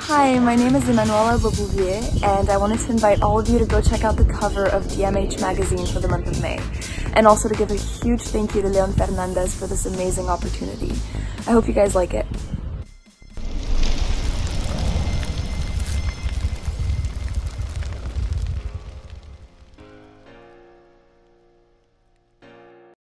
Hi, my name is Emanuela Boisbouvier, and I wanted to invite all of you to go check out the cover of DMH Magazine for the month of May, and also to give a huge thank you to Leon Fernandez for this amazing opportunity. I hope you guys like it.